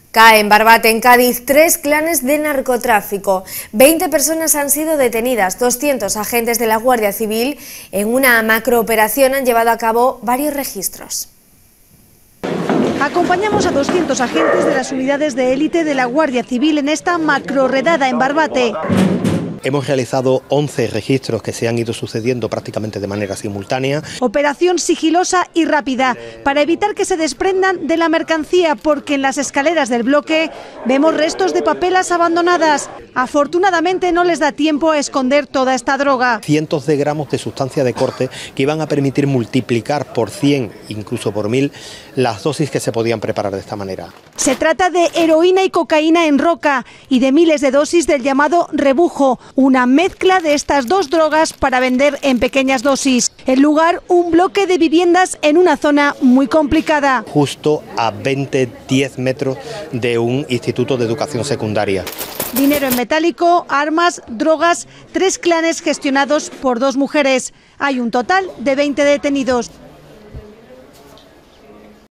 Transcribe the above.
Cae en Barbate, en Cádiz, 3 clanes de narcotráfico. 20 personas han sido detenidas, 200 agentes de la Guardia Civil en una macrooperación han llevado a cabo varios registros. Acompañamos a 200 agentes de las unidades de élite de la Guardia Civil en esta macroredada en Barbate. Hemos realizado 11 registros que se han ido sucediendo prácticamente de manera simultánea. Operación sigilosa y rápida para evitar que se desprendan de la mercancía, porque en las escaleras del bloque vemos restos de papelas abandonadas. Afortunadamente no les da tiempo a esconder toda esta droga. Cientos de gramos de sustancia de corte que iban a permitir multiplicar por 100, incluso por 1000, las dosis que se podían preparar de esta manera. Se trata de heroína y cocaína en roca y de miles de dosis del llamado rebujo, una mezcla de estas dos drogas para vender en pequeñas dosis. El lugar, un bloque de viviendas en una zona muy complicada. Justo a 10 metros de un instituto de educación secundaria. Dinero en metálico, armas, drogas, 3 clanes gestionados por 2 mujeres. Hay un total de 20 detenidos.